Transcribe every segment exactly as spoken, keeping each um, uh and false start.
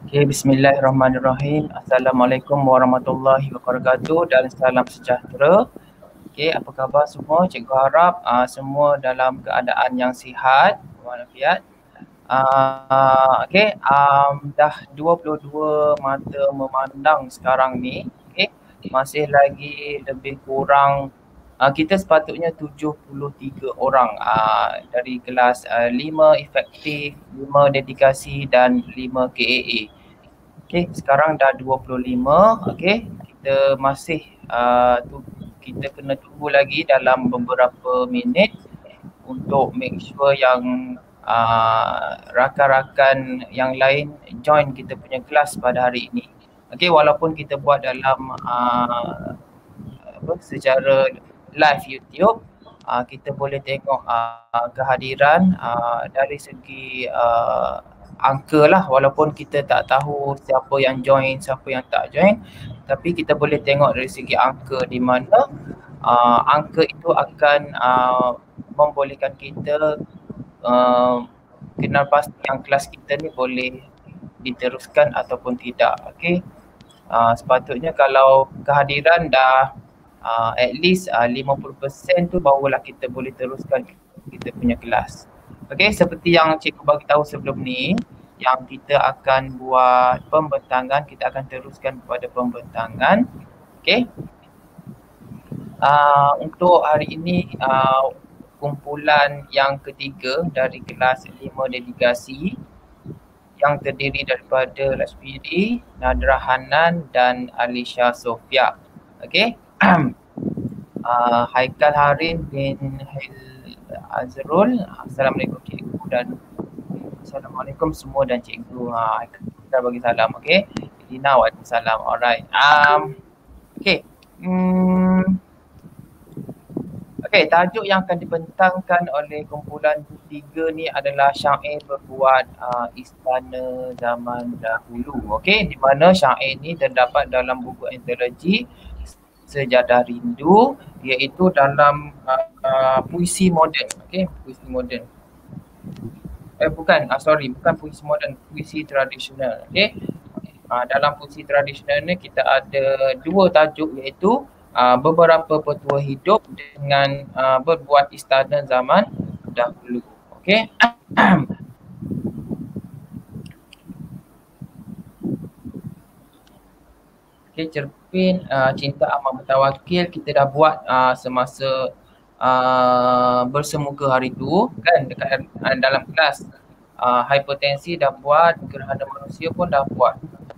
Okay, bismillahirrahmanirrahim. Assalamualaikum warahmatullahi wabarakatuh dan salam sejahtera. Okay, apa khabar semua? Cikgu harap uh, semua dalam keadaan yang sihat walafiat. Uh, okay, um, dah dua puluh dua mata memandang sekarang ni. Okay, masih lagi lebih kurang uh, kita sepatutnya tujuh puluh tiga orang uh, dari kelas uh, lima efektif, lima dedikasi dan lima K A A. Okay, sekarang dah dua puluh lima. Okay, kita masih uh, tu, kita kena tunggu lagi dalam beberapa minit untuk make sure yang uh, rakan-rakan yang lain join kita punya kelas pada hari ini. Okay, walaupun kita buat dalam uh, apa, secara live YouTube, uh, kita boleh tengok uh, kehadiran uh, dari segi uh, angka lah, walaupun kita tak tahu siapa yang join, siapa yang tak join, tapi kita boleh tengok dari segi angka di mana uh, angka itu akan uh, membolehkan kita uh, kenal pasti yang kelas kita ni boleh diteruskan ataupun tidak. Okay, uh, sepatutnya kalau kehadiran dah uh, at least uh, lima puluh peratus tu barulah kita boleh teruskan kita punya kelas. Okay, seperti yang cikgu bagi tahu sebelum ni, yang kita akan buat pembentangan, kita akan teruskan kepada pembentangan. Okay, uh, untuk hari ini uh, kumpulan yang ketiga dari kelas lima dedikasi yang terdiri daripada Lashmiri, Nadra Hanan dan Alisha Sofia. Okay. uh, Haikal Harin bin Hil Azrul. Assalamualaikum cikgu dan Assalamualaikum semua dan cikgu. Ha, Haikal bagi salam. Okay. Dina waalaikumsalam. Alright. Um, okay. Hmm. Okey, tajuk yang akan dibentangkan oleh kumpulan tiga ni adalah syair berbuat uh, istana zaman dahulu. Okey, di mana syair ni terdapat dalam buku antologi Sejadah Rindu, iaitu dalam uh, uh, puisi moden. Okey, puisi moden. Eh bukan, uh, sorry, bukan puisi moden, puisi tradisional. Okey. Uh, dalam puisi tradisional ni kita ada dua tajuk, iaitu Uh, beberapa petua hidup dengan uh, berbuat istana zaman dahulu. Okey. Okey, cerpen uh, Cinta Amat Bertawakil kita dah buat uh, semasa uh, bersemuka hari tu kan, dekat uh, dalam kelas. Uh, hipertensi dah buat, gerhana manusia pun dah buat.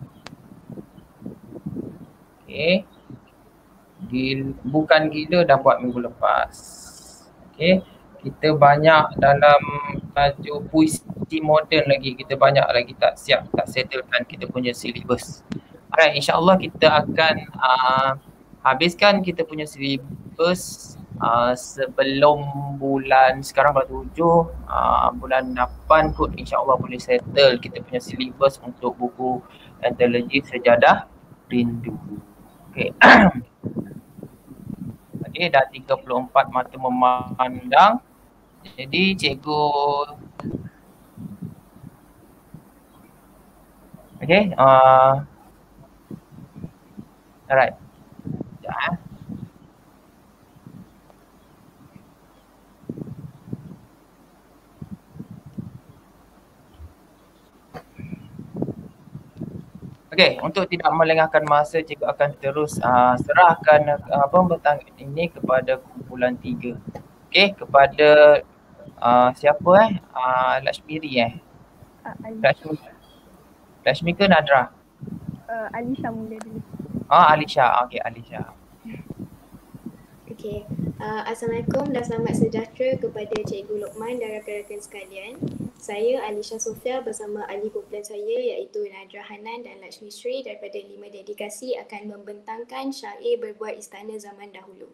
Okey. Gil, bukan gila dah buat minggu lepas. Okey, kita banyak dalam tajuk puisi moden lagi, kita banyak lagi tak siap, tak settlekan kita punya syllabus. Alright, insyaAllah kita akan uh, habiskan kita punya syllabus uh, sebelum bulan, sekarang bulan tujuh, uh, bulan lapan kot insyaAllah boleh settle kita punya syllabus untuk buku antologi Sejadah Rindu. Okey. Okay, dah tiga puluh empat mata memandang. Jadi cikgu okay, uh, alright. Sekejap eh. Okey, untuk tidak melengahkan masa, cikgu akan terus uh, serahkan uh, pembentangan ini kepada kumpulan tiga. Okey, kepada uh, siapa eh? Uh, Lashmiri eh? Uh, Lashmi, Lashmi ke Nadra? Uh, Alisha mula dulu. Ah, Alisha. Okey, Alisha. Okey, uh, Assalamualaikum dan selamat sejahtera kepada Cikgu Lokman dan rakan-rakan sekalian. Saya Alisha Sofia bersama ahli kumpulan saya iaitu Nadra Hanan dan Lashmi Sri daripada lima dedikasi akan membentangkan syair berbuat istana zaman dahulu.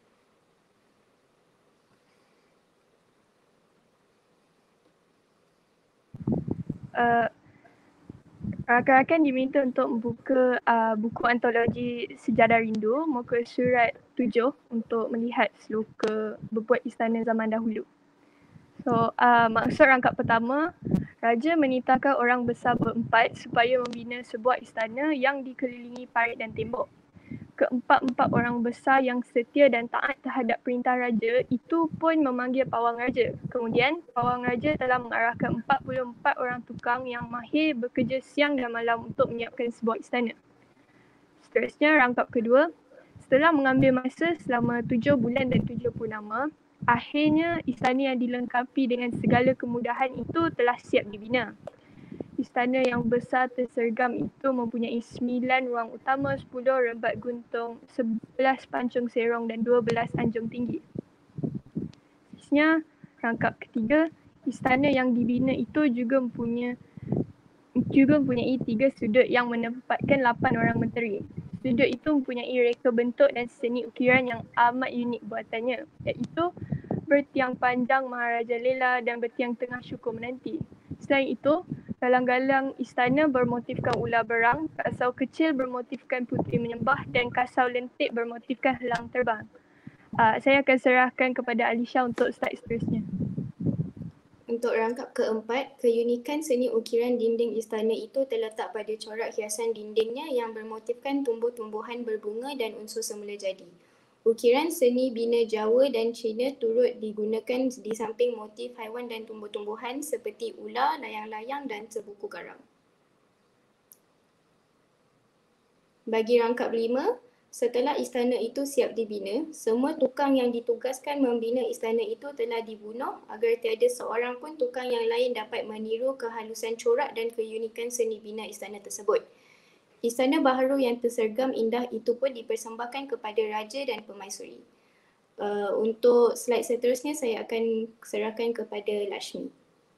Uh, rakan-rakan diminta untuk membuka uh, buku antologi Sejadah Rindu muka surat tujuh untuk melihat sloka berbuat istana zaman dahulu. So uh, maksud rangkap pertama, raja menitahkan orang besar berempat supaya membina sebuah istana yang dikelilingi parit dan tembok. Keempat-empat orang besar yang setia dan taat terhadap perintah raja itu pun memanggil pawang raja. Kemudian pawang raja telah mengarahkan empat puluh empat orang tukang yang mahir bekerja siang dan malam untuk menyiapkan sebuah istana. Seterusnya rangkap kedua, setelah mengambil masa selama tujuh bulan dan tujuh purnama, akhirnya istana yang dilengkapi dengan segala kemudahan itu telah siap dibina. Istana yang besar tersergam itu mempunyai sembilan ruang utama, sepuluh rembat guntung, sebelas pancung serong dan dua belas anjung tinggi. Seterusnya, rangkap ketiga, istana yang dibina itu juga mempunyai juga mempunyai tiga sudut yang menempatkan lapan orang menteri. Sudut itu mempunyai reka bentuk dan seni ukiran yang amat unik buatannya, iaitu bertiang panjang Maharaja Lela dan bertiang tengah Syukur Menanti. Selain itu, galang-galang istana bermotifkan ular berang, kasau kecil bermotifkan putri menyembah dan kasau lentik bermotifkan helang terbang. Uh, saya akan serahkan kepada Alisha untuk slide seterusnya. Untuk rangkap keempat, keunikan seni ukiran dinding istana itu terletak pada corak hiasan dindingnya yang bermotifkan tumbuh-tumbuhan berbunga dan unsur semula jadi. Ukiran seni bina Jawa dan Cina turut digunakan di samping motif haiwan dan tumbuh-tumbuhan seperti ular, layang-layang dan sebuku garam. Bagi rangkap lima, setelah istana itu siap dibina, semua tukang yang ditugaskan membina istana itu telah dibunuh agar tiada seorang pun tukang yang lain dapat meniru kehalusan corak dan keunikan seni bina istana tersebut. Istana baharu yang tersergam indah itu pun dipersembahkan kepada raja dan permaisuri. Uh, untuk slide seterusnya saya akan serahkan kepada Lashmi.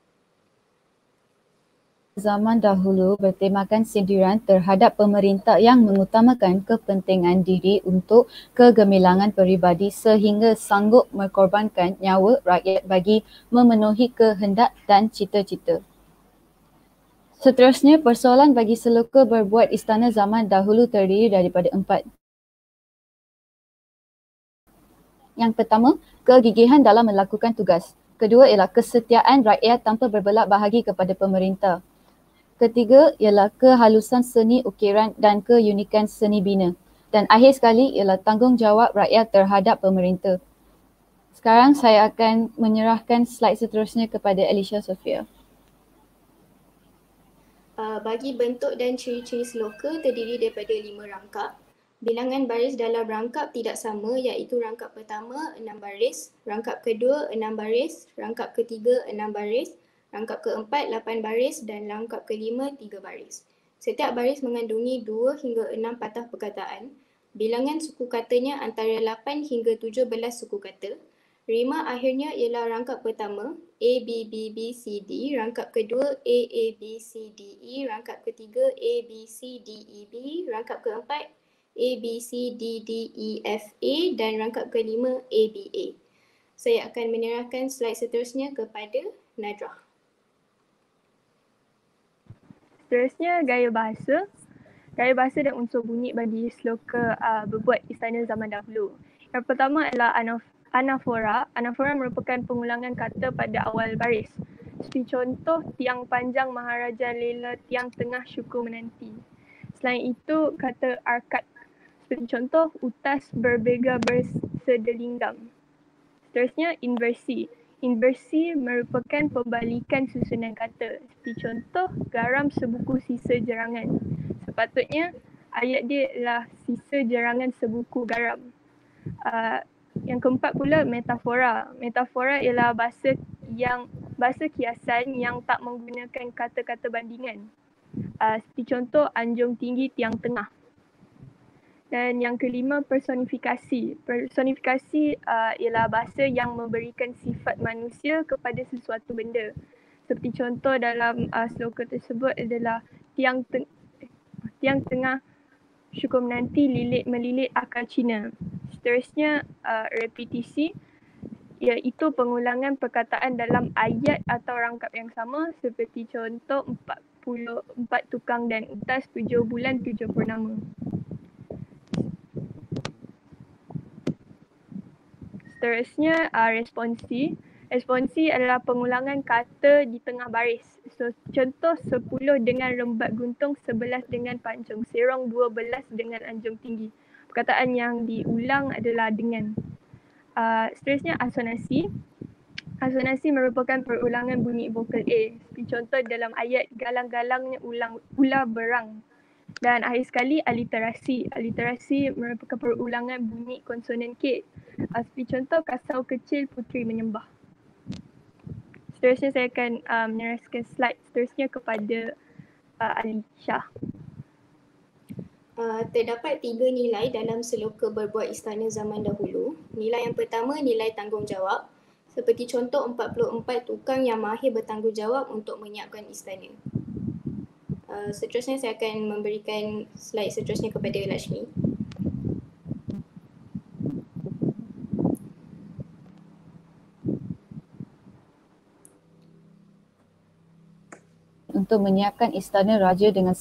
Zaman dahulu bertemakan sindiran terhadap pemerintah yang mengutamakan kepentingan diri untuk kegemilangan peribadi sehingga sanggup mengorbankan nyawa rakyat bagi memenuhi kehendak dan cita-cita. Seterusnya, persoalan bagi seloka berbuat istana zaman dahulu terdiri daripada empat. Yang pertama, kegigihan dalam melakukan tugas. Kedua ialah kesetiaan rakyat tanpa berbelak bahagi kepada pemerintah. Ketiga ialah kehalusan seni ukiran dan keunikan seni bina. Dan akhir sekali ialah tanggungjawab rakyat terhadap pemerintah. Sekarang saya akan menyerahkan slide seterusnya kepada Alisha Sofia. Uh, bagi bentuk dan ciri-ciri seloka terdiri daripada lima rangkap. Bilangan baris dalam rangkap tidak sama, iaitu rangkap pertama enam baris, rangkap kedua enam baris, rangkap ketiga enam baris, rangkap keempat lapan baris dan rangkap kelima tiga baris. Setiap baris mengandungi dua hingga enam patah perkataan. Bilangan suku katanya antara lapan hingga tujuh belas suku kata. Rima akhirnya ialah rangkap pertama A, B, B, B, C, D, rangkap kedua A, A, B, C, D, E, rangkap ketiga A, B, C, D, E, B, rangkap keempat A, B, C, D, D, E, F, A dan rangkap kelima A, B, A. Saya akan menyerahkan slide seterusnya kepada Nadrah. Seterusnya, gaya bahasa. Gaya bahasa dan unsur bunyi bagi sloka uh, berbuat istana zaman dahulu. Yang pertama adalah anaf Anafora. Anafora merupakan pengulangan kata pada awal baris. Seperti contoh, tiang panjang Maharaja Lela, tiang tengah Syukur Menanti. Selain itu, kata arkad. Seperti contoh, utas berbega bersedelinggam. Seterusnya, inversi. Inversi merupakan pembalikan susunan kata. Seperti contoh, garam sebuku sisa jerangan. Sepatutnya, ayat dia adalah sisa jerangan sebuku garam. Uh, Yang keempat pula metafora. Metafora ialah bahasa yang bahasa kiasan yang tak menggunakan kata-kata bandingan. Uh, seperti contoh anjung tinggi tiang tengah. Dan yang kelima personifikasi. Personifikasi uh, ialah bahasa yang memberikan sifat manusia kepada sesuatu benda. Seperti contoh dalam uh, sloka tersebut adalah tiang teng- tiang tengah Syukur Menanti lilit melilit akal Cina. Seterusnya, uh, repetisi iaitu pengulangan perkataan dalam ayat atau rangkap yang sama seperti contoh empat puluh empat tukang dan utas tujuh bulan tujuh purnama. Seterusnya, uh, responsi. Responsi adalah pengulangan kata di tengah baris. So, contoh sepuluh dengan rembat guntung, sebelas dengan pancung serong, dua belas dengan anjung tinggi. Perkataan yang diulang adalah dengan. Uh, seterusnya asonasi. Asonasi merupakan perulangan bunyi vokal A. Seperti contoh dalam ayat galang-galangnya ulang ular berang. Dan akhir sekali aliterasi. Aliterasi merupakan perulangan bunyi konsonan K. Uh, seperti contoh kasau kecil putri menyembah. Seterusnya saya akan uh, meneruskan slide seterusnya kepada uh, Alisha. Uh, terdapat tiga nilai dalam seloka berbuat istana zaman dahulu. Nilai yang pertama nilai tanggungjawab. Seperti contoh empat puluh empat tukang yang mahir bertanggungjawab untuk menyiapkan istana. Uh, seterusnya saya akan memberikan slide seterusnya kepada Lakshmi. Untuk menyiapkan istana raja dengan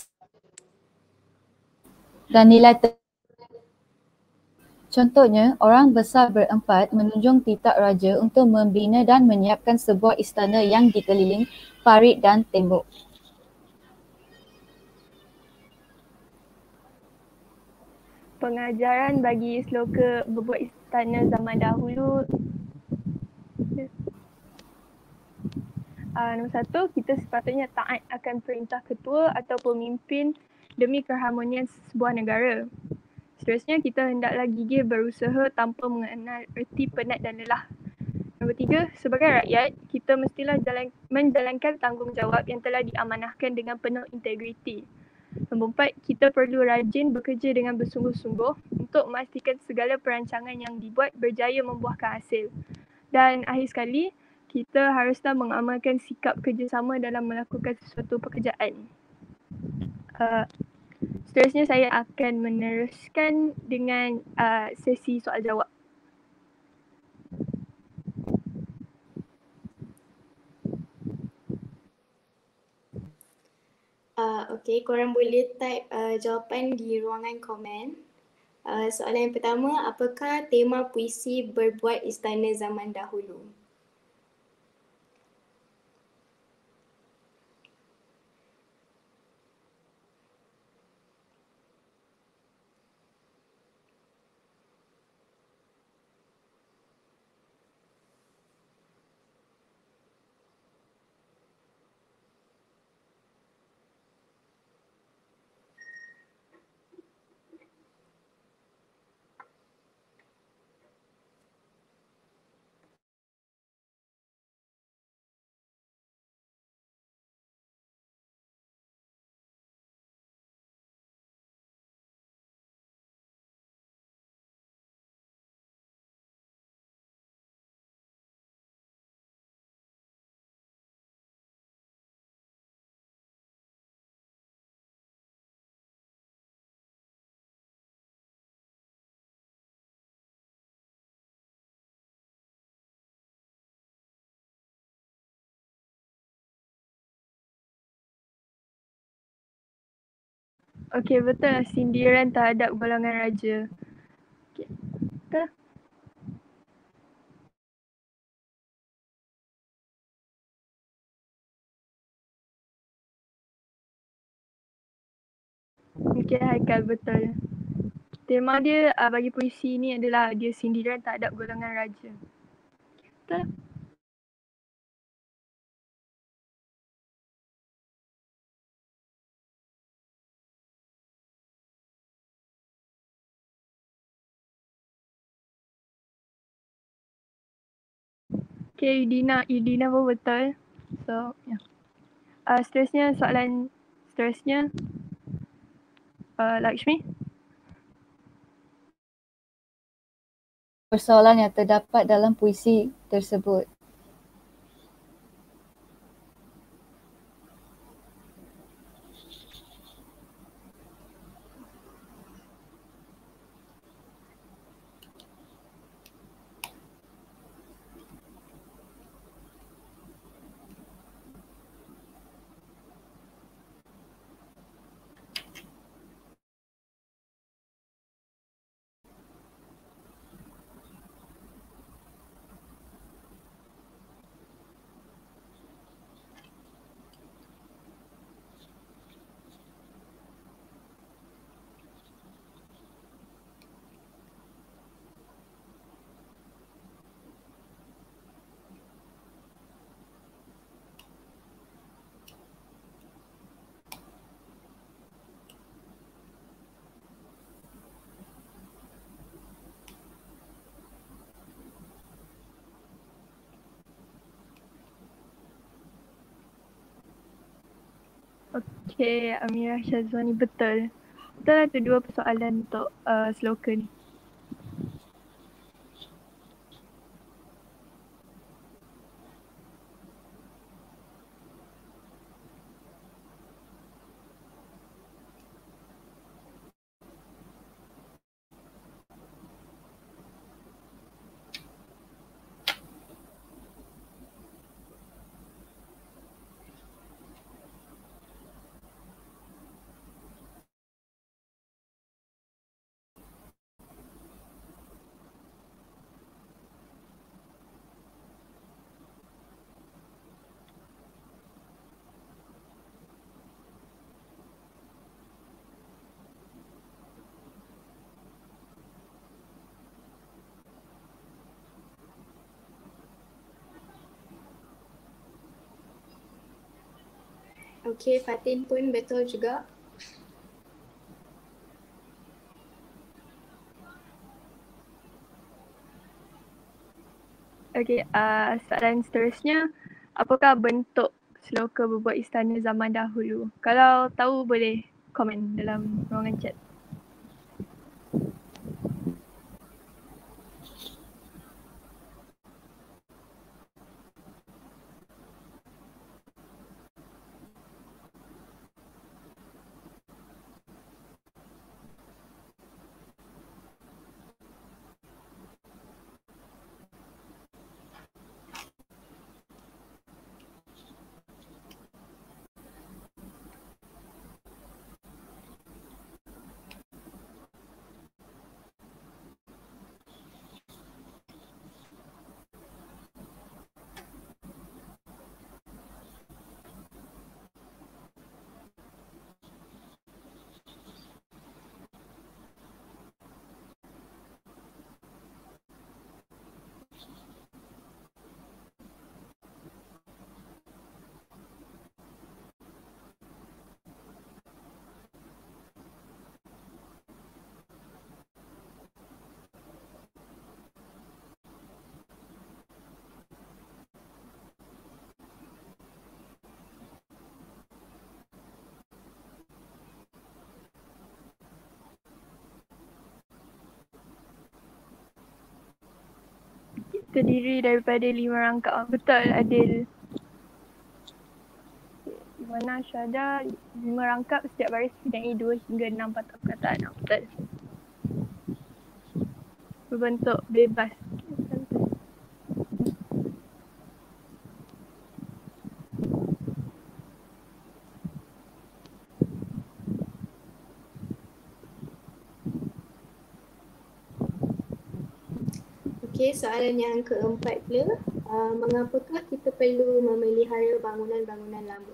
dan nilai ter- contohnya, orang besar berempat menunjuk titah raja untuk membina dan menyiapkan sebuah istana yang dikelilingi parit dan tembok. Pengajaran bagi sloka berbuat istana zaman dahulu. Uh, nombor satu, kita sepatutnya taat akan perintah ketua atau pemimpin demi keharmonian sebuah negara. Seterusnya, kita hendaklah gigih berusaha tanpa mengenal erti penat dan lelah. Nombor tiga, sebagai rakyat, kita mestilah jalan, menjalankan tanggungjawab yang telah diamanahkan dengan penuh integriti. Nombor empat, kita perlu rajin bekerja dengan bersungguh-sungguh untuk memastikan segala perancangan yang dibuat berjaya membuahkan hasil. Dan akhir sekali, kita haruslah mengamalkan sikap kerjasama dalam melakukan sesuatu pekerjaan. Uh, seterusnya saya akan meneruskan dengan uh, sesi soal jawab. Uh, okay, korang boleh type uh, jawapan di ruangan komen. Uh, soalan yang pertama, apakah tema puisi berbuat istana zaman dahulu? Okey, betul lah, sindiran terhadap golongan raja. Okay. Betul. Okey, Haikal, betul. Tema dia uh, bagi puisi ni adalah dia sindiran terhadap golongan raja. Betul. Okay, Yudina. Yudina pun betul. So, ya. Yeah. Uh, seterusnya, soalan seterusnya. Uh, Lakshmi. Persoalan yang terdapat dalam puisi tersebut. Okey, Amirah Syazwani, betul. Betul lah tu dua persoalan untuk uh, sloka ni. Okey, Fatin pun betul juga. Okey, uh, soalan seterusnya, apakah bentuk sloka berbuat istana zaman dahulu? Kalau tahu boleh komen dalam ruangan chat. Terdiri daripada lima rangkap. Ah, betul, Adil. Di mana syada lima rangkap, setiap baris mempunyai dua hingga enam patah perkataan. Ah, betul. Berbentuk bebas. Okey, soalan yang keempat pula. Uh, mengapakah kita perlu memelihara bangunan-bangunan lama?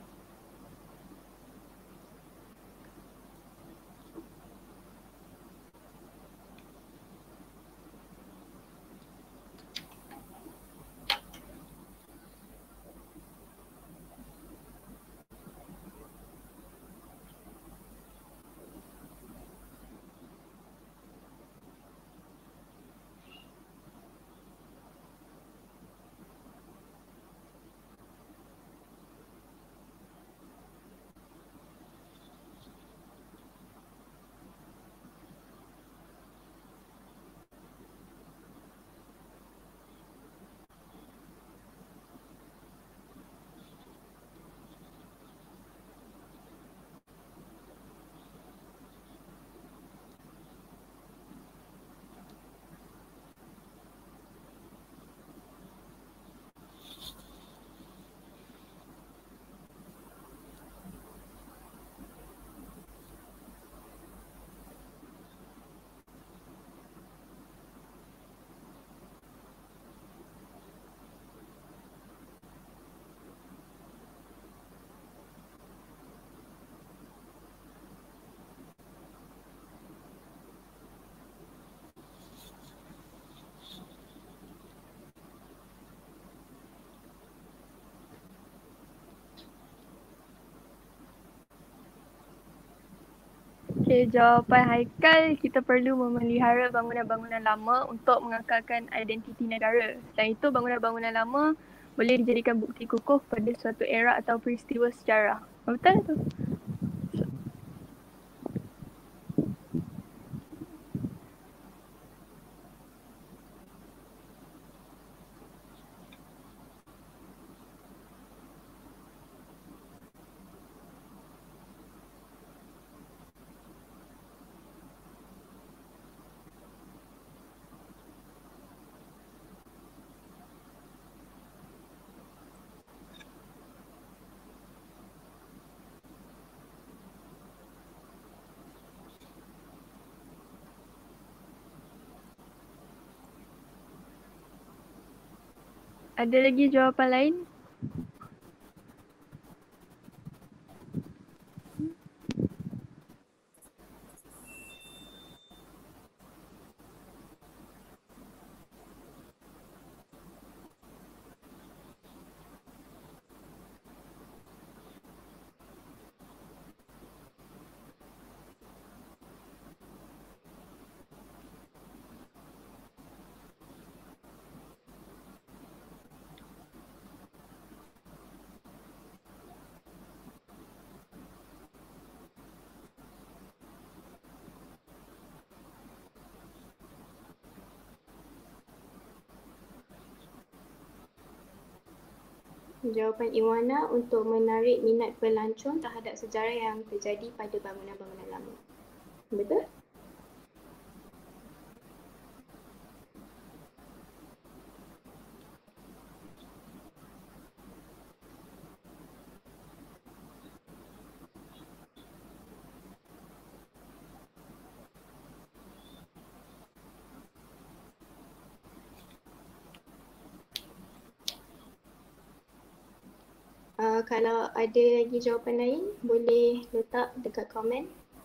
Okey, jawapan Haikal, kita perlu memelihara bangunan-bangunan lama untuk mengekalkan identiti negara. Selain itu, bangunan-bangunan lama boleh dijadikan bukti kukuh pada suatu era atau peristiwa sejarah. Betul tu. Ada lagi jawapan lain? Jawapan Iwana untuk menarik minat pelancong terhadap sejarah yang terjadi pada bangunan-bangunan lama. Betul? Uh, kalau ada lagi jawapan lain, boleh letak dekat komen.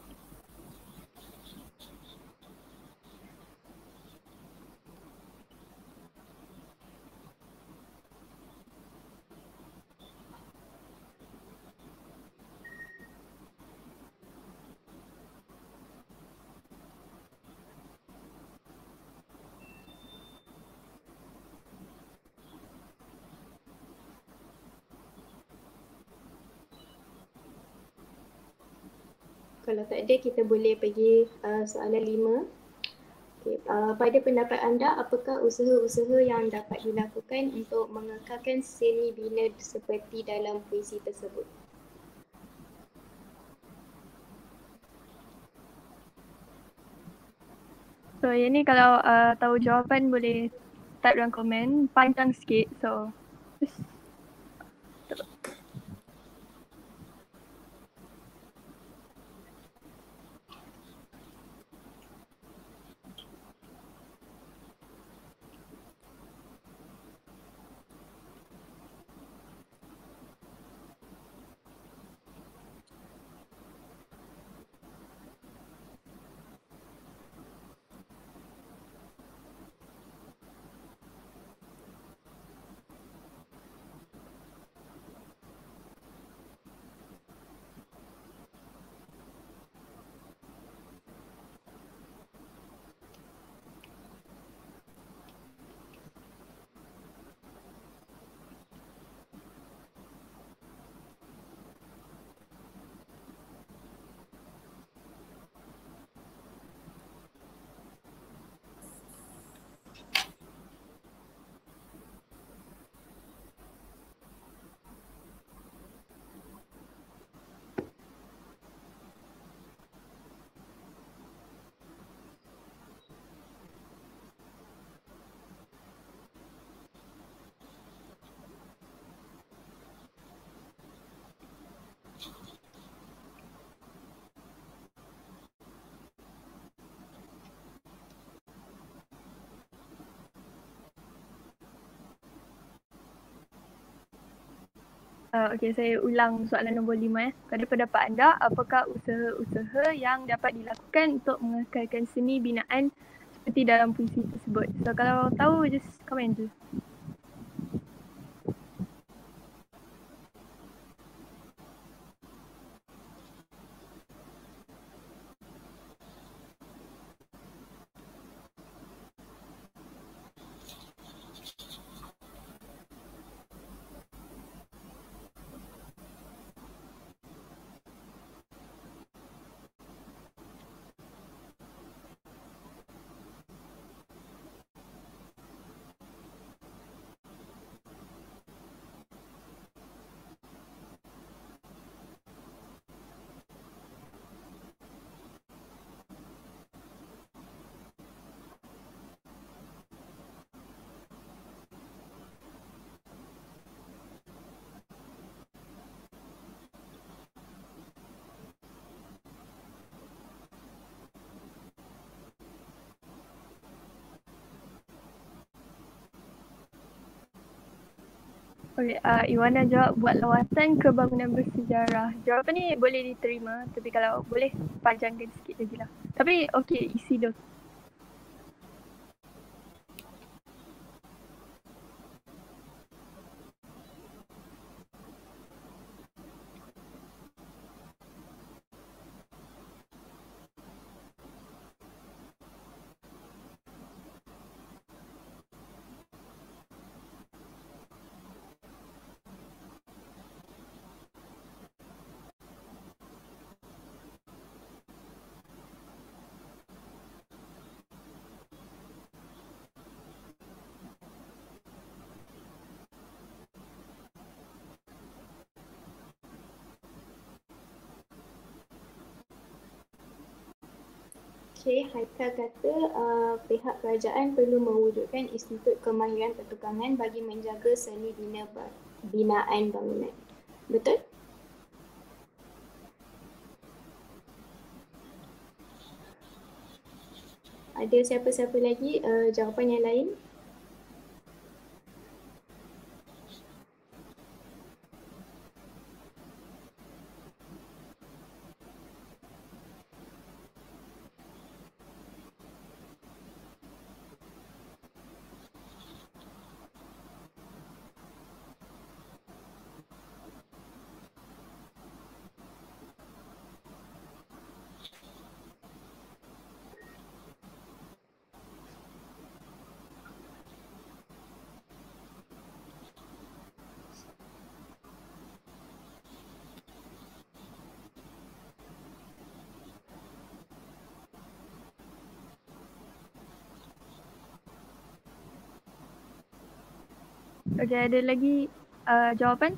Kalau tak ada, kita boleh pergi uh, soalan lima. Okay. Uh, pada pendapat anda, apakah usaha-usaha yang dapat dilakukan untuk mengekalkan seni bina seperti dalam puisi tersebut? So yang ni kalau uh, tahu jawapan boleh type dalam komen, panjang sikit. So just Uh, okay, saya ulang soalan nombor lima. Eh. Pada pendapat anda, apakah usaha-usaha yang dapat dilakukan untuk mengekalkan seni binaan seperti dalam puisi tersebut? So kalau tahu, just komen je. Okay, uh, Iwana jawab buat lawatan ke bangunan bersejarah. Jawapan ni boleh diterima tapi kalau boleh panjangkan sikit lagi lah. Tapi okay, isi dulu. Okay, Haikal kata uh, pihak kerajaan perlu mewujudkan Institut Kemahiran Pertukangan bagi menjaga seni bina binaan bangunan. Betul? Ada siapa-siapa lagi uh, jawapan yang lain? Okay, ada lagi uh, jawapan?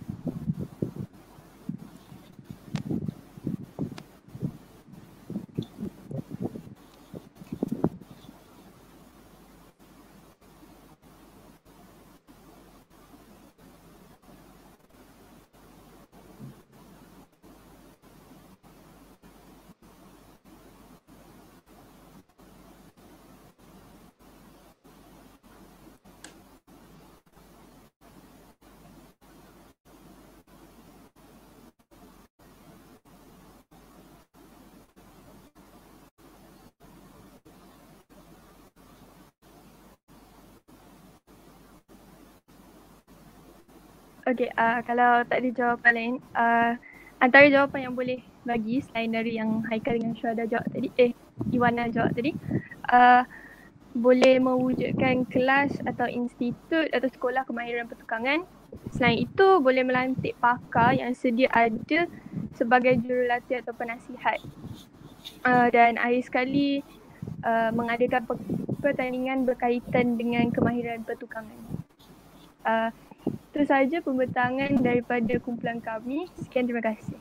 Okay, uh, kalau tak ada jawapan lain, uh, antara jawapan yang boleh bagi selain dari yang Haikal dengan Syuhada jawab tadi, eh Iwana jawab tadi, uh, boleh mewujudkan kelas atau institut atau sekolah kemahiran pertukangan. Selain itu, boleh melantik pakar yang sedia ada sebagai jurulatih atau penasihat. Uh, dan akhir sekali, uh, mengadakan pertandingan berkaitan dengan kemahiran pertukangan. Uh, Itu sahaja pembentangan daripada kumpulan kami. Sekian, terima kasih.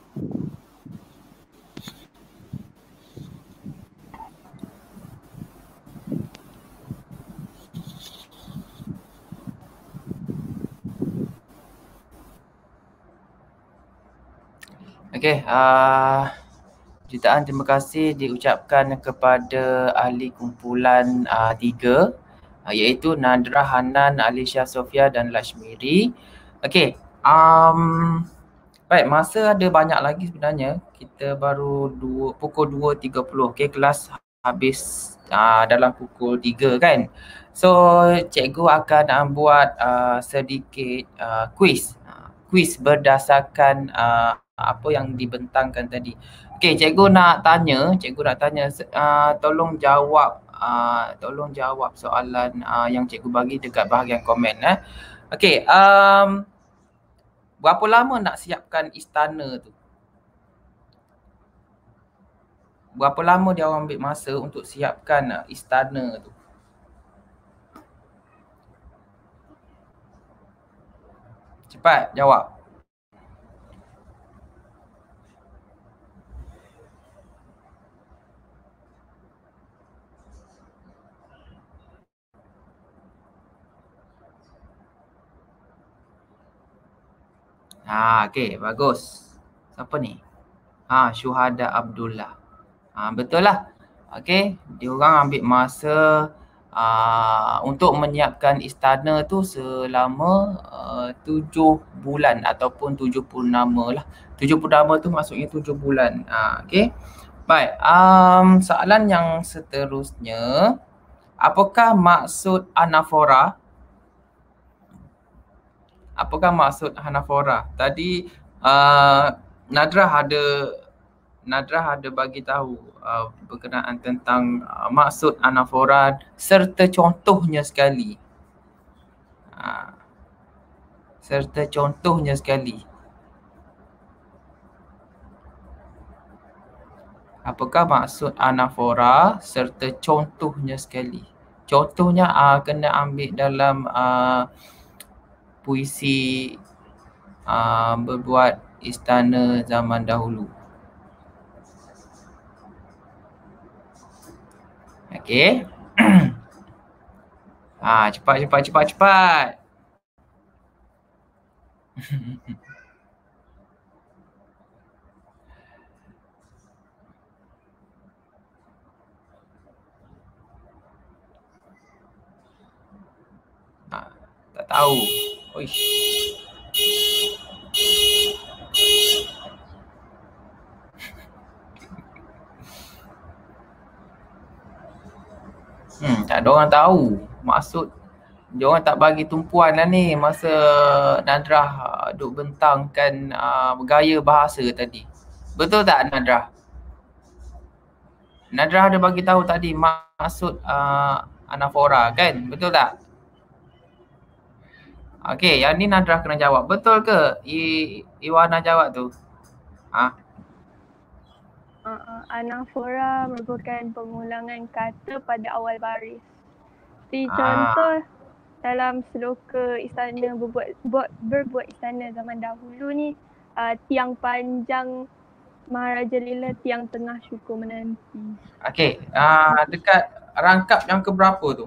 Okey, uh, jutaan terima kasih diucapkan kepada ahli kumpulan uh, tiga. Uh, iaitu Nadra, Hanan, Alisha Sofia dan Lashmiri. Okey, um, baik, masa ada banyak lagi sebenarnya. Kita baru dua, pukul dua tiga puluh. Okey, kelas habis uh, dalam pukul tiga kan. So, cikgu akan uh, buat uh, sedikit uh, quiz. Uh, quiz berdasarkan uh, apa yang dibentangkan tadi. Okey, cikgu nak tanya, cikgu nak tanya, uh, tolong jawab Uh, tolong jawab soalan uh, yang cikgu bagi dekat bahagian komen. Eh. Okey, um, berapa lama nak siapkan istana tu? Berapa lama dia orang ambil masa untuk siapkan uh, istana tu? Cepat jawab. Ha, okey, bagus. Siapa ni? Ha, Syuhada Abdullah. Ha, betul lah. Okey, dia orang ambil masa uh, untuk menyiapkan istana tu selama uh, tujuh bulan ataupun tujuh purnama lah. Tujuh purnama tu maksudnya tujuh bulan. Uh, okay. Baik, um, soalan yang seterusnya. Apakah maksud anafora? Apakah maksud anafora? Tadi uh, Nadrah ada Nadrah ada bagi tahu uh, berkenaan tentang uh, maksud anafora serta contohnya sekali. Uh, serta contohnya sekali. Apakah maksud anafora serta contohnya sekali? Contohnya uh, kena ambil dalam uh, puisi uh, berbuat istana zaman dahulu. Okey. Ah, cepat cepat cepat cepat. ah, tak tahu. Oish. Hmm, tak ada orang tahu. Maksud dia orang tak bagi tumpuan lah ni masa Nadrah uh, duk bentangkan uh, gaya bahasa tadi. Betul tak Nadrah? Nadrah ada bagi tahu tadi maksud uh, anafora kan? Betul tak? Okey, yang ni Nadrah kena jawab. Betul ke I, Iwana jawab tu? Ha? Uh, uh, anafora merupakan pengulangan kata pada awal baris. Seperti Ah. contoh dalam seloka istana berbuat, buat, berbuat istana zaman dahulu ni, uh, tiang panjang Maharaja Lela, tiang tengah syukur menanti. Okey, uh, dekat rangkap yang keberapa tu?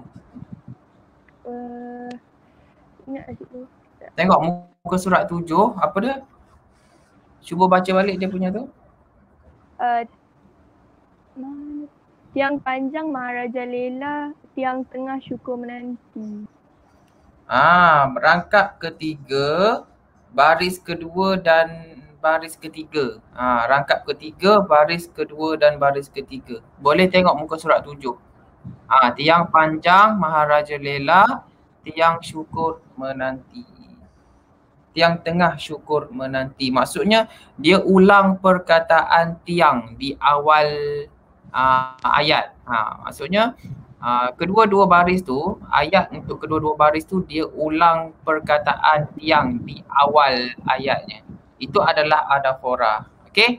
Uh, ingat asyik tu. Tengok muka surat tujuh, apa dia? Cuba baca balik dia punya tu. Uh, mana? Tiang panjang Maharaja Lela, tiang tengah syukur menanti. Ah, rangkap ketiga, baris kedua dan baris ketiga. Ah, rangkap ketiga, baris kedua dan baris ketiga. Boleh tengok muka surat tujuh. Ah, tiang panjang Maharaja Lela, tiang syukur menanti. Tiang tengah syukur menanti. Maksudnya dia ulang perkataan tiang di awal uh, ayat. Ha, maksudnya uh, kedua-dua baris tu, ayat untuk kedua-dua baris tu dia ulang perkataan tiang di awal ayatnya. Itu adalah adafora. Okey?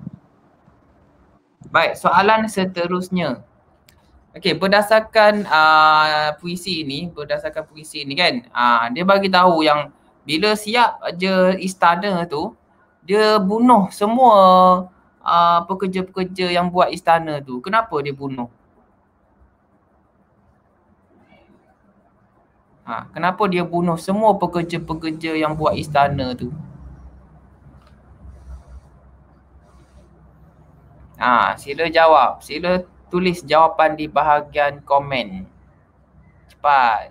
Baik, soalan seterusnya. Okey, berdasarkan uh, puisi ini, berdasarkan puisi ini kan, uh, dia bagi tahu yang bila siap je istana tu, dia bunuh semua uh, pekerja-pekerja yang buat istana tu. Kenapa dia bunuh? Ha, kenapa dia bunuh semua pekerja-pekerja yang buat istana tu? Ha, sila jawab. Sila tulis jawapan di bahagian komen. Cepat.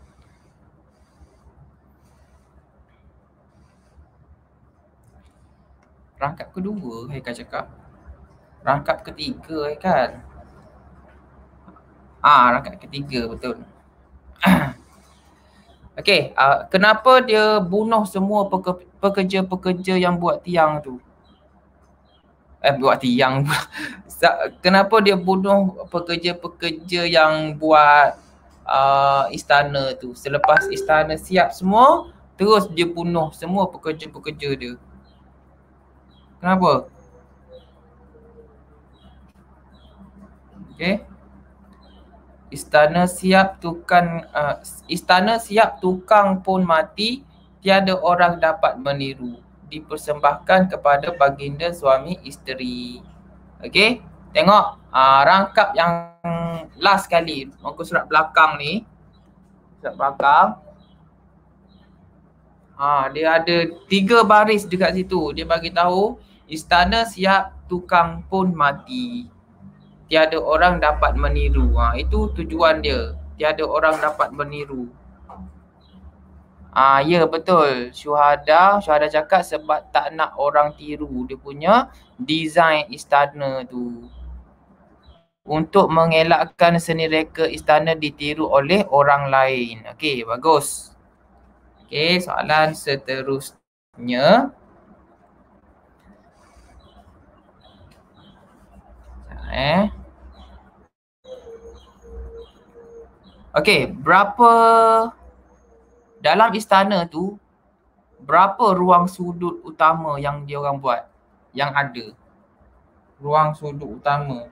Rangkap kedua Haikal cakap. Rangkap ketiga Haikal. Ah, rangkap ketiga betul. Okey, uh, kenapa dia bunuh semua peke- pekerja-pekerja yang buat tiang tu? Eh, buat tiang. Kenapa dia bunuh pekerja-pekerja yang buat uh, istana tu? Selepas istana siap semua, terus dia bunuh semua pekerja-pekerja dia. Kenapa? Okey. Istana siap tukang uh, istana siap tukang pun mati, tiada orang dapat meniru. Dipersembahkan kepada baginda suami isteri. Okey. Tengok uh, rangkap yang last kali, muka surat belakang ni. Surat belakang. Ha, dia ada tiga baris dekat situ. Dia bagi tahu istana siap tukang pun mati, tiada orang dapat meniru. Ha, itu tujuan dia. tiada orang dapat meniru. Ah ya betul. Syuhada, Syuhada cakap sebab tak nak orang tiru dia punya design istana tu. Untuk mengelakkan seni reka istana ditiru oleh orang lain. Okey, bagus. Okey, soalan seterusnya. Eh. Okey, berapa dalam istana tu berapa ruang sudut utama yang dia orang buat? Yang ada. Ruang sudut utama.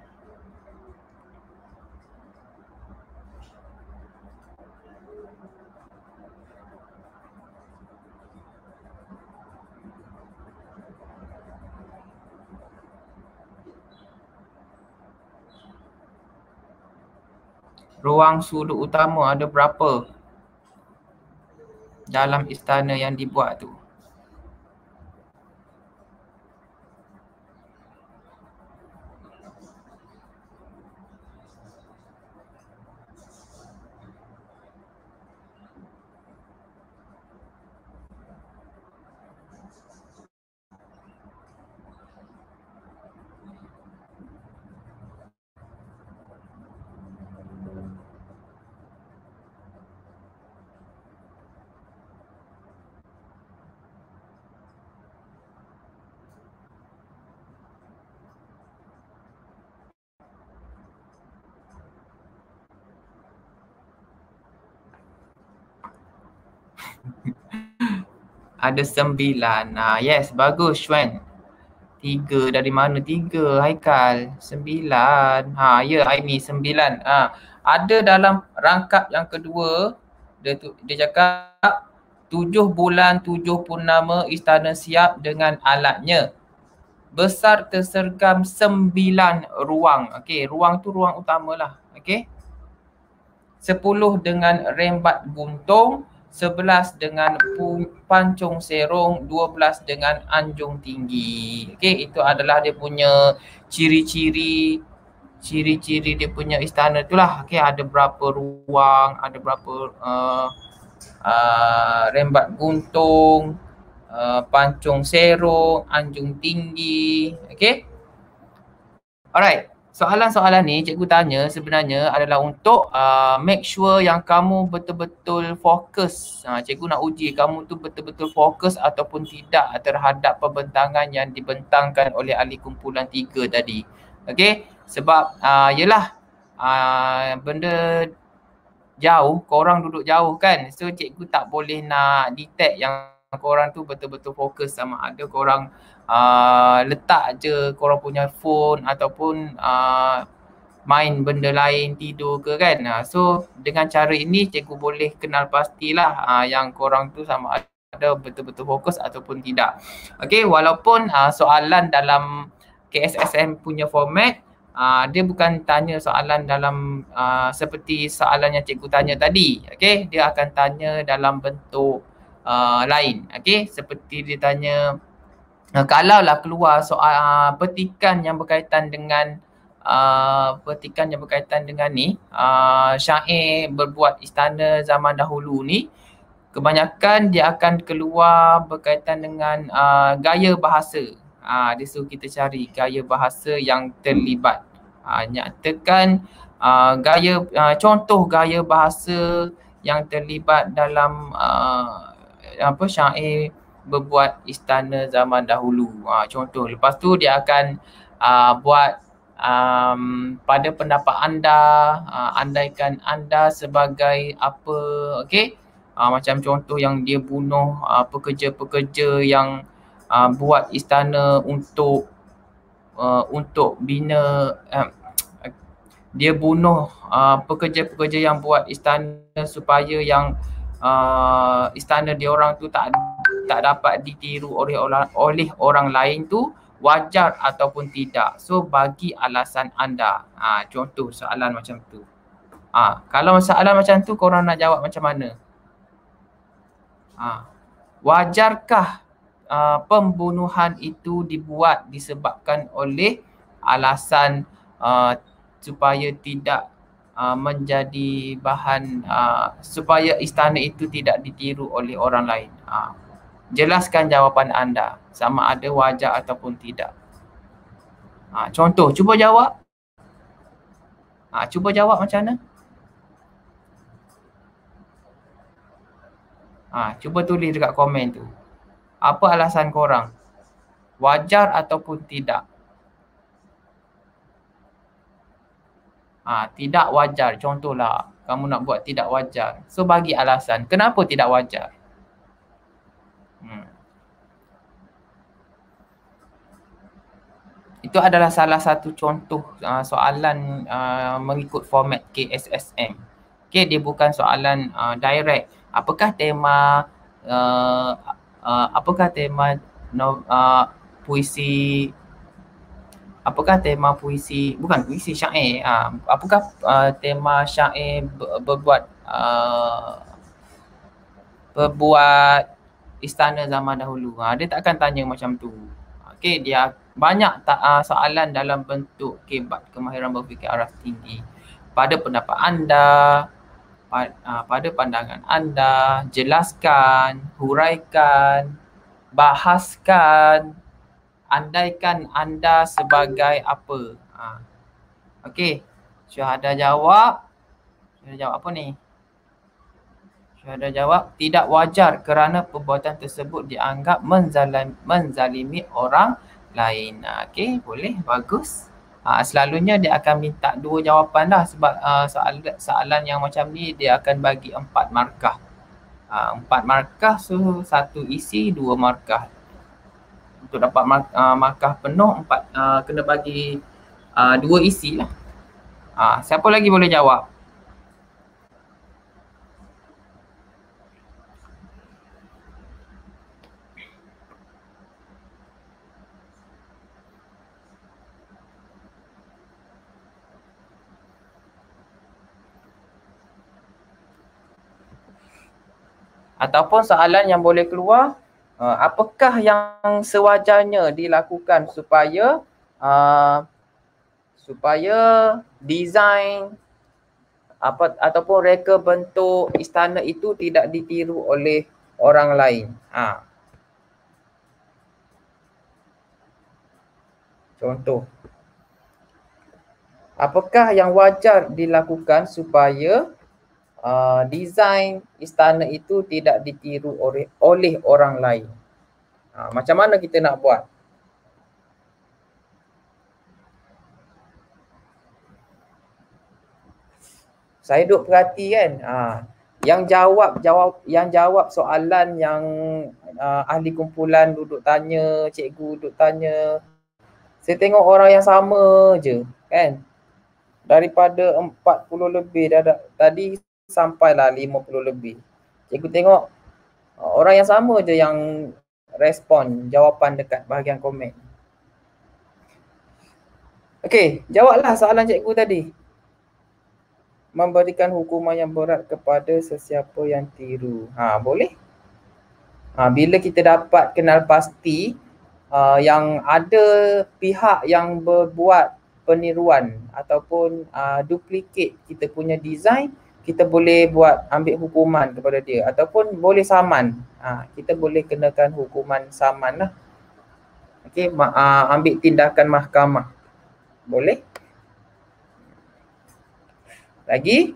Ruang sudut utama ada berapa dalam istana yang dibuat tu? Ada sembilan. Ah, yes, bagus Shwan. Tiga dari mana? Tiga, Haikal. Sembilan. Ha, ya Aimi, sembilan. Ha, ada dalam rangkap yang kedua, dia, tu, dia cakap tujuh bulan tujuh purnama istana siap dengan alatnya. Besar tersergam sembilan ruang. Okey, ruang tu ruang utama lah. Okey. Sepuluh dengan rembat guntung, sebelas dengan pancung serong, dua belas dengan anjung tinggi. Okey, itu adalah dia punya ciri-ciri ciri-ciri dia punya istana tu lah. Okey, ada berapa ruang, ada berapa uh, uh, rembat guntung, uh, pancung serong, anjung tinggi. Okey. Alright. Soalan-soalan ni cikgu tanya sebenarnya adalah untuk uh, make sure yang kamu betul-betul fokus. Uh, cikgu nak uji kamu tu betul-betul fokus ataupun tidak terhadap pembentangan yang dibentangkan oleh ahli kumpulan tiga tadi. Okey, sebab uh, yelah uh, benda jauh, korang duduk jauh kan. So cikgu tak boleh nak detect yang korang tu betul-betul fokus, sama ada korang Uh, letak je korang punya phone ataupun uh, main benda lain, tidur ke kan. Uh, so dengan cara ini cikgu boleh kenal pastilah uh, yang korang tu sama ada betul-betul fokus ataupun tidak. Okay, walaupun uh, soalan dalam K S S M punya format uh, dia bukan tanya soalan dalam uh, seperti soalan yang cikgu tanya tadi. Okay, dia akan tanya dalam bentuk uh, lain. Okay, seperti dia tanya Uh, kalaulah keluar soal uh, petikan yang berkaitan dengan uh, petikan yang berkaitan dengan ni uh, syair berbuat istana zaman dahulu ni, kebanyakan dia akan keluar berkaitan dengan uh, gaya bahasa. Uh, dia suruh kita cari gaya bahasa yang terlibat. Uh, nyatakan uh, gaya uh, contoh gaya bahasa yang terlibat dalam uh, apa syair berbuat istana zaman dahulu. Ha, contoh. Lepas tu dia akan uh, buat um, pada pendapat anda, uh, andaikan anda sebagai apa, okey? Uh, macam contoh yang dia bunuh uh, pekerja-pekerja yang uh, buat istana untuk uh, untuk bina uh, dia bunuh uh, pekerja-pekerja yang buat istana supaya yang uh, istana dia orang tu tak tak dapat ditiru oleh orang, oleh orang lain tu wajar ataupun tidak. So bagi alasan anda. Ha, contoh soalan macam tu. Ha, kalau soalan macam tu korang nak jawab macam mana? Ha, wajarkah uh, pembunuhan itu dibuat disebabkan oleh alasan uh, supaya tidak uh, menjadi bahan uh, supaya istana itu tidak ditiru oleh orang lain? Uh, jelaskan jawapan anda, sama ada wajar ataupun tidak. Uh, contoh, cuba jawab. Uh, cuba jawab macam mana? Uh, cuba tulis dekat komen tu. Apa alasan korang? Wajar ataupun tidak? Ha, tidak wajar. Contohlah, kamu nak buat tidak wajar. So, bagi alasan. Kenapa tidak wajar? Hmm. Itu adalah salah satu contoh uh, soalan uh, mengikut format K S S M. Okay, dia bukan soalan uh, direct. Apakah tema uh, uh, apakah tema no, uh, puisi Apakah tema puisi, bukan puisi, syair. Uh, apakah uh, tema syair ber, berbuat uh, berbuat istana zaman dahulu? Uh, dia tak akan tanya macam tu. Okey, dia banyak tak, uh, soalan dalam bentuk kebat kemahiran berfikir araf tinggi. Pada pendapat anda, pad, uh, pada pandangan anda, jelaskan, huraikan, bahaskan, andaikan anda sebagai apa. Ha. Okey. Syuhada jawab. Syuhada jawab apa ni? Syuhada jawab tidak wajar kerana perbuatan tersebut dianggap menzalim, menzalimi orang lain. Ha. Okey, boleh. Bagus. Ha, selalunya dia akan minta dua jawapan lah sebab uh, soalan, soalan yang macam ni dia akan bagi empat markah. Ha, empat markah, so satu isi, dua markah. Untuk dapat mark, uh, markah penuh empat uh, kena bagi uh, dua isi lah. Uh, siapa lagi boleh jawab? Ataupun soalan yang boleh keluar, uh, apakah yang sewajarnya dilakukan supaya uh, supaya design apa ataupun reka bentuk istana itu tidak ditiru oleh orang lain. Ha. Contoh. Apakah yang wajar dilakukan supaya uh, design istana itu tidak ditiru oleh oleh orang lain? Ha, macam mana kita nak buat? Saya duk perhati kan. Ha, yang jawab jawab yang jawab soalan yang uh, ahli kumpulan duduk tanya, cikgu duduk tanya. Saya tengok orang yang sama je kan. Daripada empat puluh lebih dah ada, tadi sampailah lima puluh lebih. Cikgu tengok orang yang sama je yang respon jawapan dekat bahagian komen. Okey, jawablah soalan cikgu tadi. Memberikan hukuman yang berat kepada sesiapa yang tiru. Ha, boleh? Ha, bila kita dapat kenal pasti uh, yang ada pihak yang berbuat peniruan ataupun uh, duplicate kita punya design, kita boleh buat ambil hukuman kepada dia ataupun boleh saman. Ha, kita boleh kenakan hukuman saman lah. Okey, uh, ambil tindakan mahkamah. Boleh? Lagi?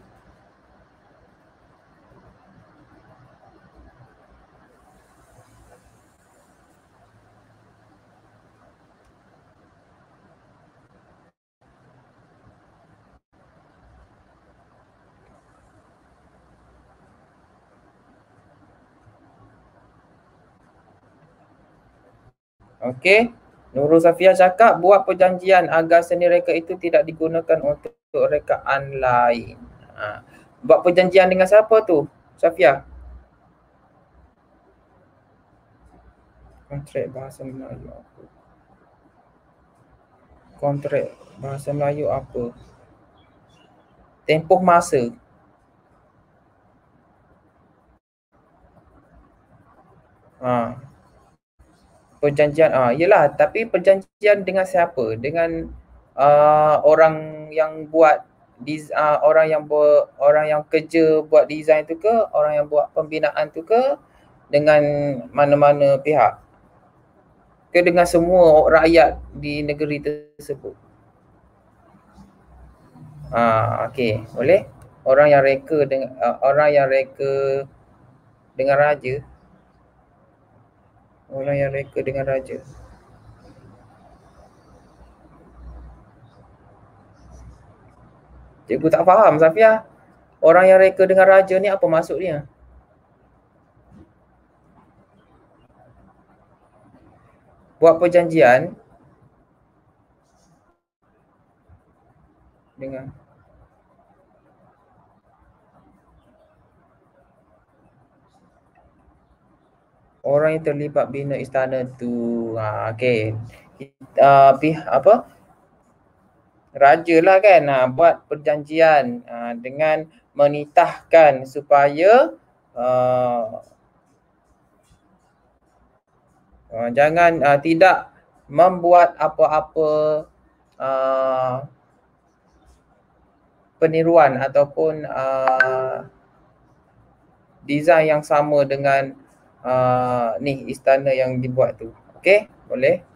Okey. Nurul Safia cakap buat perjanjian agar seni reka itu tidak digunakan untuk rekaan lain. Ha. Buat perjanjian dengan siapa tu, Safia? Kontrak bahasa Melayu apa? Kontrak bahasa Melayu apa? Tempoh masa. Ha. Perjanjian, ah, yelah, tapi perjanjian dengan siapa? Dengan uh, orang yang buat Diz, uh, orang yang buat, orang yang kerja buat design tu ke, orang yang buat pembinaan tu ke, dengan mana-mana pihak ke dengan semua rakyat di negeri tersebut? Ah, okey, boleh. Orang yang reka dengan uh, orang yang reka dengan raja. Orang yang reka dengan raja. Cikgu tak faham, Safia. Orang yang reka dengan raja ni apa maksudnya? Buat perjanjian dengan orang yang terlibat bina istana tu. Ha, okey. Uh, apa? Raja lah kan, ha, buat perjanjian ha, dengan menitahkan supaya uh, uh, jangan uh, tidak membuat apa-apa uh, peniruan ataupun uh, design yang sama dengan uh, ni istana yang dibuat tu. Okey, boleh.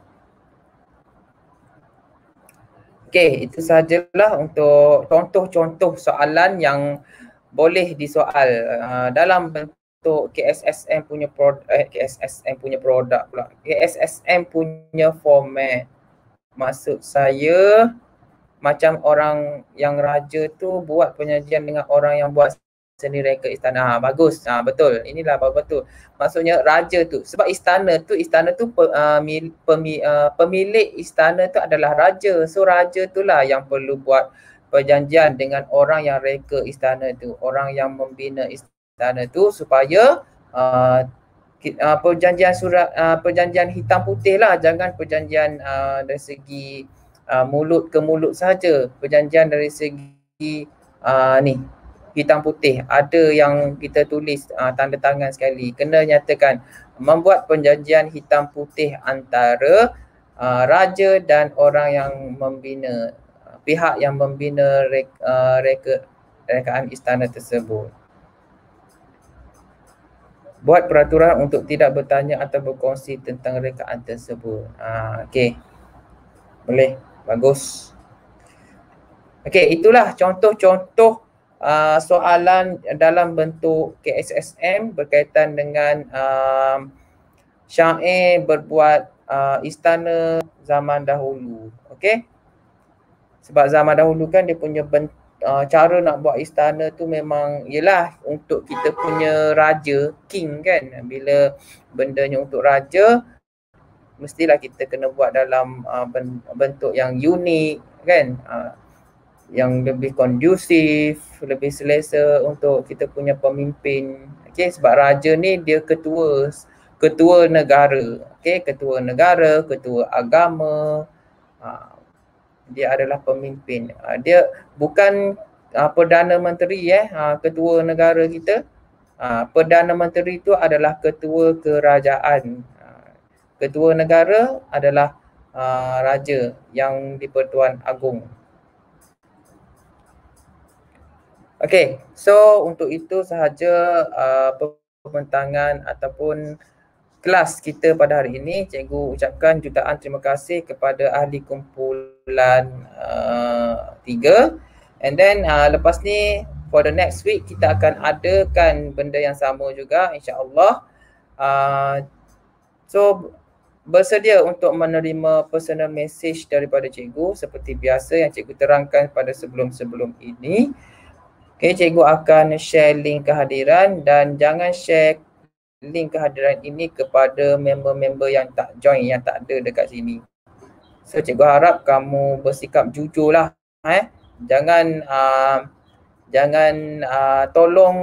Okey, itu sahajalah untuk contoh-contoh soalan yang boleh disoal uh, dalam bentuk K S S M punya produk, eh, K S S M punya produk pula. K S S M punya format. Maksud saya macam orang yang raja tu buat penyajian dengan orang yang buat seni reka istana. Ha, bagus. Ha, betul. Inilah betul. Maksudnya raja tu. Sebab istana tu, istana tu pe, uh, mil, pemi, uh, pemilik istana tu adalah raja. So raja tu lah yang perlu buat perjanjian dengan orang yang reka istana tu. Orang yang membina istana tu supaya uh, uh, perjanjian surat, uh, perjanjian hitam putih lah. Jangan perjanjian uh, dari segi uh, mulut ke mulut saja. Perjanjian dari segi uh, ni. hitam putih, ada yang kita tulis uh, tanda tangan sekali, kena nyatakan membuat perjanjian hitam putih antara uh, raja dan orang yang membina, uh, pihak yang membina rek, uh, reka, rekaan istana tersebut. Buat peraturan untuk tidak bertanya atau berkongsi tentang rekaan tersebut. Uh, Okey, boleh, bagus. Okey, itulah contoh-contoh Uh, soalan dalam bentuk K S S M berkaitan dengan uh, syair berbuat uh, istana zaman dahulu. Okey. Sebab zaman dahulu kan dia punya bent, uh, cara nak buat istana tu memang ialah untuk kita punya raja, king kan. Bila bendanya untuk raja, mestilah kita kena buat dalam uh, bentuk yang unik kan. Uh, yang lebih kondusif, lebih selesa untuk kita punya pemimpin. Okey, sebab raja ni dia ketua ketua negara. Okey, ketua negara, ketua agama. Ha, dia adalah pemimpin. Ha, dia bukan ha, Perdana Menteri eh, ha, ketua negara kita. Ha, Perdana Menteri itu adalah ketua kerajaan. Ha, ketua negara adalah ha, raja yang di-Pertuan Agong. Okey, so untuk itu sahaja uh, pembentangan ataupun kelas kita pada hari ini. Cikgu ucapkan jutaan terima kasih kepada ahli kumpulan uh, tiga. And then uh, lepas ni for the next week kita akan adakan benda yang sama juga insya-Allah. Uh, so bersedia untuk menerima personal message daripada cikgu seperti biasa yang cikgu terangkan pada sebelum-sebelum ini. Okay, cikgu akan share link kehadiran dan jangan share link kehadiran ini kepada member-member yang tak join, yang tak ada dekat sini. So cikgu harap kamu bersikap jujur lah. Eh? Jangan uh, jangan uh, tolong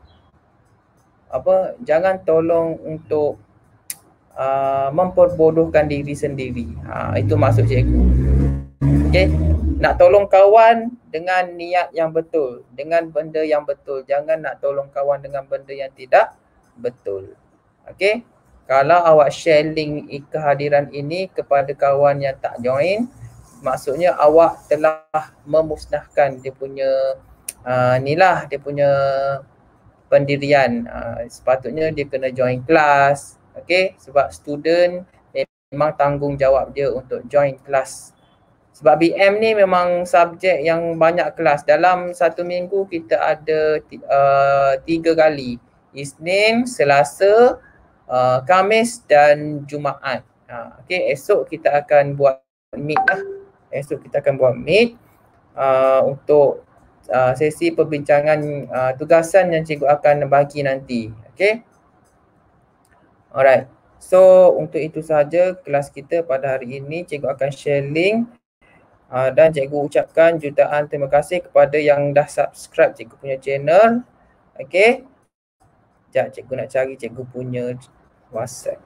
apa? Jangan tolong untuk uh, memperbodohkan diri sendiri. Ha, itu maksud cikgu. Okay. Nak tolong kawan dengan niat yang betul, dengan benda yang betul. Jangan nak tolong kawan dengan benda yang tidak betul. Okey? Kalau awak share link kehadiran ini kepada kawan yang tak join, maksudnya awak telah memusnahkan dia punya uh, ni lah, dia punya pendirian. Uh, sepatutnya dia kena join kelas, okay? Sebab student memang tanggungjawab dia untuk join kelas. Sebab B M ni memang subjek yang banyak kelas. Dalam satu minggu kita ada uh, tiga kali. Isnin, Selasa, uh, Khamis dan Jumaat. Uh, okay, esok kita akan buat meet lah. Esok kita akan buat meet uh, untuk uh, sesi perbincangan uh, tugasan yang cikgu akan bagi nanti. Okay. Alright. So untuk itu sahaja kelas kita pada hari ini. Cikgu akan share link. Uh, dan cikgu ucapkan jutaan terima kasih kepada yang dah subscribe cikgu punya channel. Okay. Sekejap cikgu nak cari cikgu punya WhatsApp.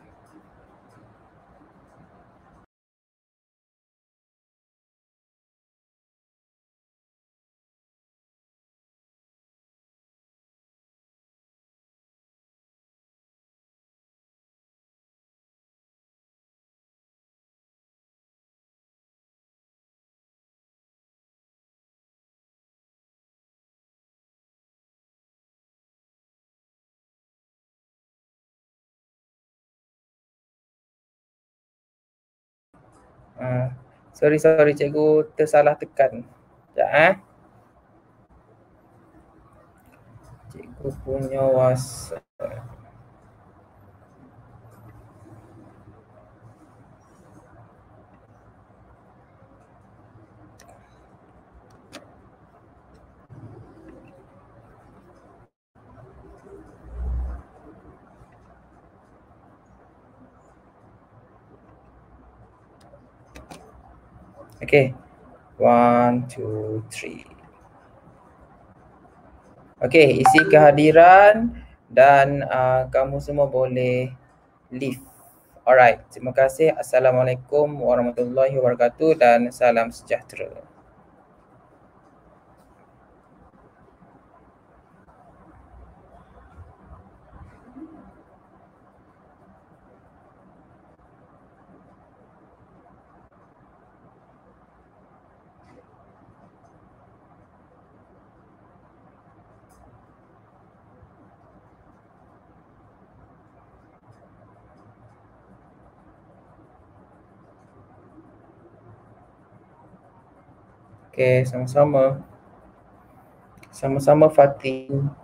Uh, sorry, sorry cikgu tersalah tekan. Sekejap eh. Cikgu punya WhatsApp. Okay. One, two, three. Okay, isi kehadiran dan uh, kamu semua boleh leave. Alright, terima kasih. Assalamualaikum warahmatullahi wabarakatuh dan salam sejahtera. Okay, sama-sama. Sama-sama Fatin.